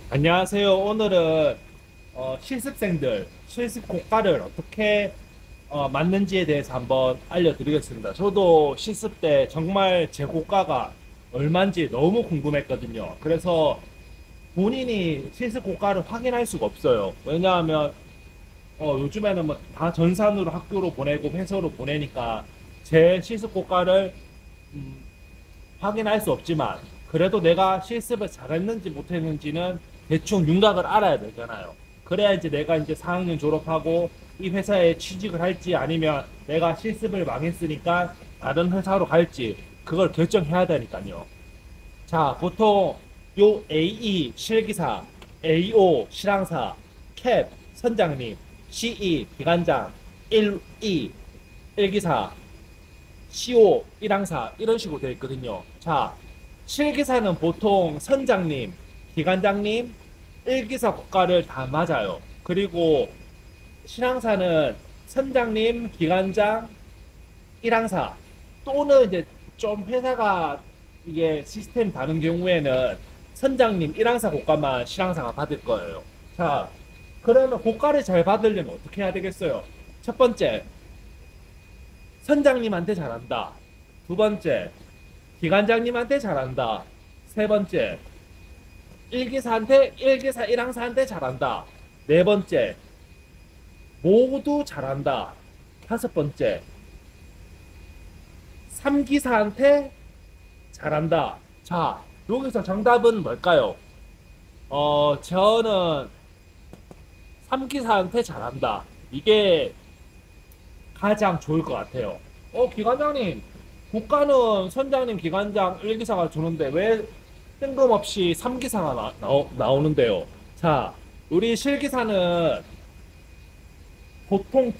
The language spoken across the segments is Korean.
안녕하세요. 오늘은 실습생들 실습 고가를 어떻게 맞는지에 대해서 한번 알려드리겠습니다. 저도 실습 때 정말 제 고가가 얼마인지 너무 궁금했거든요. 그래서 본인이 실습 고가를 확인할 수가 없어요. 왜냐하면 요즘에는 뭐 다 전산으로 학교로 보내고 회사로 보내니까 제 실습 고가를 음, 확인할 수 없지만 그래도 내가 실습을 잘했는지 못했는지는 대충 윤곽을 알아야 되잖아요. 그래야 이제 내가 이제 4학년 졸업하고 이 회사에 취직을 할지 아니면 내가 실습을 망했으니까 다른 회사로 갈지 그걸 결정해야 되니까요. 자, 보통 요 AE 실기사, AO 실황사, 캡 선장님, CE 기관장, 1E 일기사, CO 1항사 이런 식으로 되어 있거든요. 자, 실기사는 보통 선장님, 기관장님, 일기사 국가를 다 맞아요. 그리고 실항사는 선장님, 기관장, 1항사 또는 이제 좀 회사가 이게 시스템 다른 경우에는 선장님 1항사 고가만 실항사가 받을 거예요. 자, 그러면 고가를 잘 받으려면 어떻게 해야 되겠어요? 첫 번째, 선장님한테 잘한다. 두 번째, 기관장님한테 잘한다. 세 번째, 일기사 1항사한테 잘한다. 네 번째, 모두 잘한다. 다섯 번째, 3기사한테 잘한다. 자, 여기서 정답은 뭘까요? 저는 3기사한테 잘한다. 이게 가장 좋을 것 같아요. 기관장님, 국가는 선장님, 기관장, 1기사가 주는데 왜 뜬금없이 3기사가 나오는데요? 자, 우리 실기사는 보통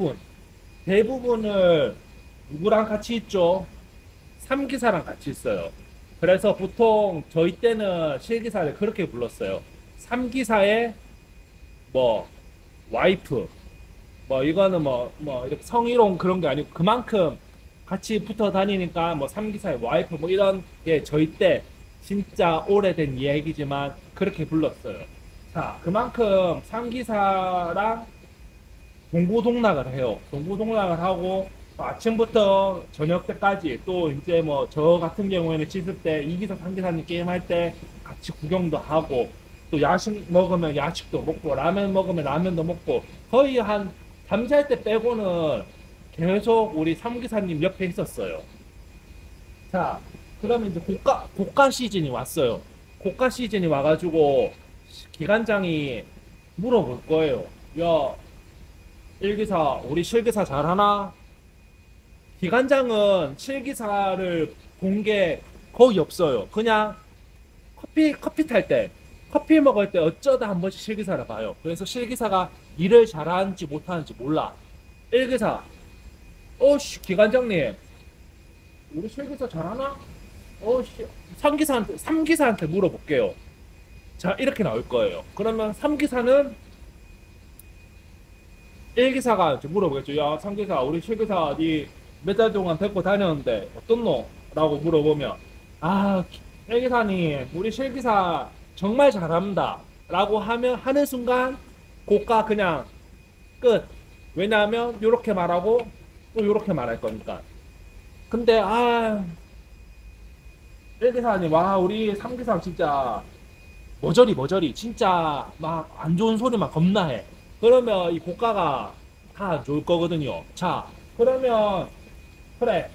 대부분을 누구랑 같이 있죠? 3기사랑 같이 있어요. 그래서 보통 저희 때는 실기사를 그렇게 불렀어요. 3기사의 뭐, 와이프, 뭐 이거는 이렇게 성희롱 그런 게 아니고 그만큼 같이 붙어 다니니까 뭐 삼기사의 와이프 뭐 이런 게 저희 때 진짜 오래된 이야기지만 그렇게 불렀어요. 자, 그만큼 삼기사랑 동고동락을 해요. 동고동락을 하고 아침부터 저녁 때까지 또 이제 뭐 저 같은 경우에는 씻을 때 이기사 삼기사님 게임할 때 같이 구경도 하고 또 야식 먹으면 야식도 먹고 라면 먹으면 라면도 먹고 거의 한 잠잘 때 빼고는 계속 우리 삼기사님 옆에 있었어요. 자, 그러면 이제 고가 시즌이 왔어요. 고가 시즌이 와가지고 기관장이 물어볼 거예요. 야, 일기사, 우리 실기사 잘하나? 기관장은 실기사를 본 게 거의 없어요. 그냥 커피 탈 때, 커피 먹을 때 어쩌다 한 번씩 실기사를 봐요. 그래서 실기사가 일을 잘하는지 못하는지 몰라. 일기사, 기관장님, 우리 실기사 잘하나? 삼기사한테 물어볼게요. 자, 이렇게 나올 거예요. 그러면 삼기사는 일기사가 이제 물어보겠죠. 야, 삼기사, 우리 실기사 니몇 달 동안 데리고 다녔는데 어떻노? 라고 물어보면 아, 일기사님, 우리 실기사 정말 잘합니다. 라고 하는 순간 고가 그냥 끝. 왜냐하면 요렇게 말하고 또 요렇게 말할 거니까. 근데 일기사님, 와, 우리 삼기사 진짜 머저리 진짜 막 안 좋은 소리만 겁나 해. 그러면 이 고가가 다 안 좋을 거거든요. 자, 그러면 그래,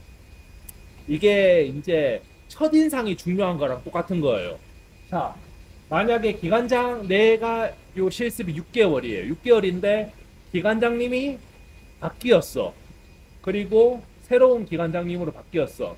이게 이제 첫인상이 중요한 거랑 똑같은 거예요. 자, 만약에 기관장 내가 요 실습이 6개월이에요. 6개월인데 기관장님이 바뀌었어. 그리고 새로운 기관장님으로 바뀌었어.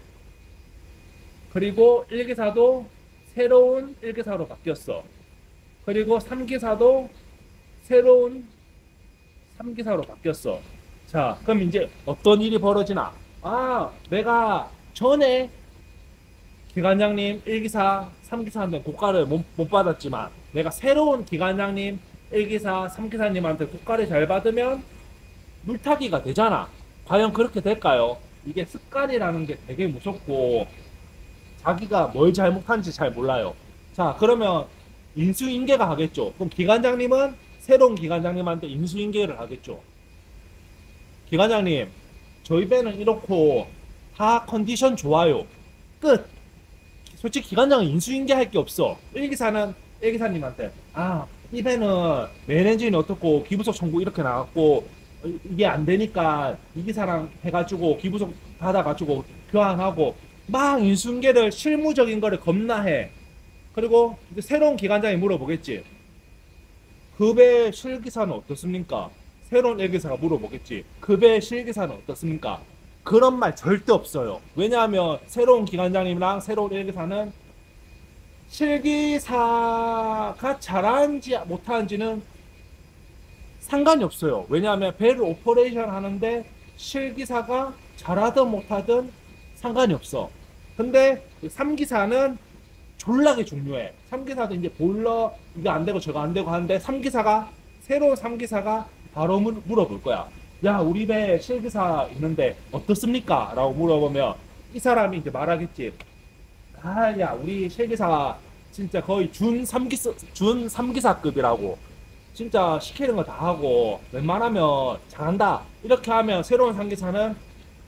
그리고 1기사도 새로운 1기사로 바뀌었어. 그리고 3기사도 새로운 3기사로 바뀌었어. 자, 그럼 이제 어떤 일이 벌어지나? 내가 전에 기관장님 1기사, 3기사한테 고가를 못 받았지만 내가 새로운 기관장님 1기사, 3기사님한테 고가를 잘 받으면 물타기가 되잖아. 과연 그렇게 될까요? 이게 습관이라는 게 되게 무섭고 자기가 뭘 잘못한지 잘 몰라요. 자, 그러면 인수인계가 하겠죠. 그럼 기관장님은 새로운 기관장님한테 인수인계를 하겠죠. 기관장님, 저희 배는 이렇고 다 컨디션 좋아요. 끝. 솔직히 기관장은 인수인계 할 게 없어. 일기사는 일기사님한테 이 배는 맨 엔진이 어떻고 기부속 청구 이렇게 나왔고 이게 안 되니까 이기사랑 해가지고 기부속 받아가지고 교환하고 막 인수인계를 실무적인 거를 겁나 해. 그리고 이제 새로운 기관장이 물어보겠지. 그 배 실기사는 어떻습니까? 새로운 일기사가 물어보겠지. 그 배 실기사는 어떻습니까? 그런 말 절대 없어요. 왜냐하면 새로운 기관장님이랑 새로운 일기사는 실기사가 잘하는지 못하는지는 상관이 없어요. 왜냐하면 배를 오퍼레이션 하는데 실기사가 잘하든 못하든 상관이 없어. 근데 3기사는 졸라게 중요해. 3기사도 이제 보일러 이거 안 되고 저거 안 되고 하는데 3기사가 새로운 3기사가 바로 물어볼 거야. 야, 우리 배 실기사 있는데 어떻습니까? 라고 물어보면 이 사람이 이제 말하겠지. 야, 우리 실기사 진짜 거의 준 3기사급이라고. 진짜 시키는 거 다 하고 웬만하면 잘한다. 이렇게 하면 새로운 3기사는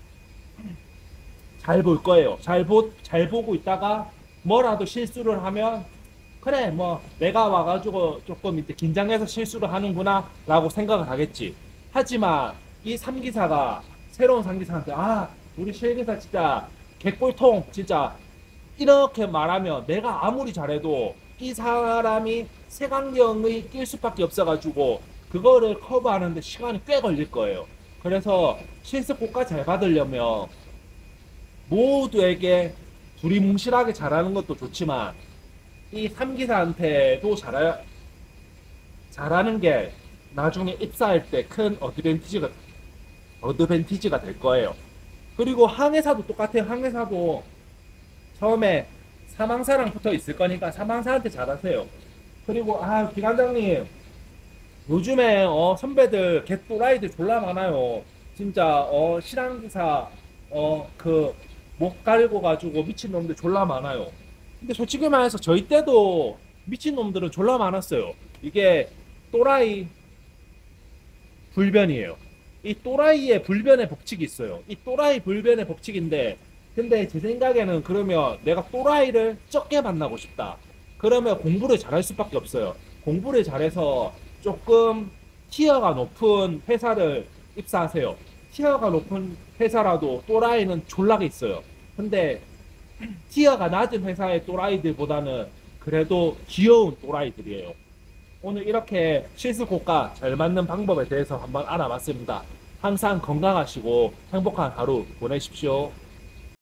잘 볼 거예요. 잘 보고 있다가 뭐라도 실수를 하면 그래 뭐 내가 와가지고 조금 이제 긴장해서 실수를 하는구나 라고 생각을 하겠지. 하지만 이 3기사가 새로운 3기사한테 우리 실기사 진짜 개꿀통 진짜 이렇게 말하면 내가 아무리 잘해도 이 사람이 색안경의 낄 수밖에 없어가지고 그거를 커버하는데 시간이 꽤 걸릴 거예요. 그래서 실습 고가 잘 받으려면 모두에게 두리뭉실하게 잘하는 것도 좋지만 이 3기사한테도 잘하는 게 나중에 입사할 때 큰 어드밴티지가 될 거예요. 그리고 항해사도 똑같아요. 항해사도 처음에 사망사랑 붙어 있을 거니까 사망사한테 잘하세요. 그리고 기관장님 요즘에 선배들 개또라이들 졸라 많아요. 진짜 실항기사 그 목 갈고 가지고 미친놈들 졸라 많아요. 근데 솔직히 말해서 저희 때도 미친놈들은 졸라 많았어요. 이게 또라이 불변이에요. 이 또라이의 불변의 법칙이 있어요. 이 또라이 불변의 법칙인데 근데 제 생각에는 그러면 내가 또라이를 적게 만나고 싶다. 그러면 공부를 잘할 수밖에 없어요. 공부를 잘해서 조금 티어가 높은 회사를 입사하세요. 티어가 높은 회사라도 또라이는 졸라게 있어요. 근데 티어가 낮은 회사의 또라이들보다는 그래도 귀여운 또라이들이에요. 오늘 이렇게 실습고가 잘 맞는 방법에 대해서 한번 알아봤습니다. 항상 건강하시고 행복한 하루 보내십시오.